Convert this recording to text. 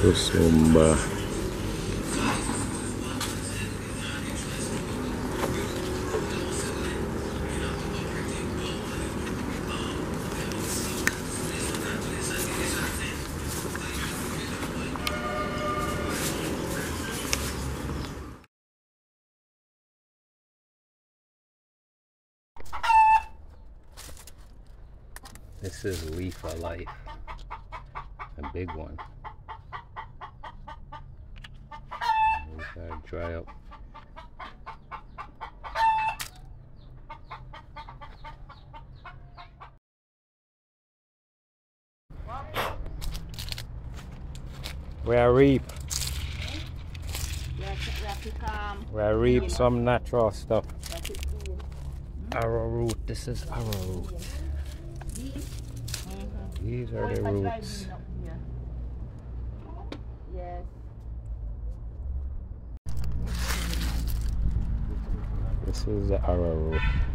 Susumba. This is Leaf of Life, a big one. We gotta dry up. We reap. We reap some natural stuff. Arrowroot. This is arrowroot. These are the roots. Yes. This is the arrowroot.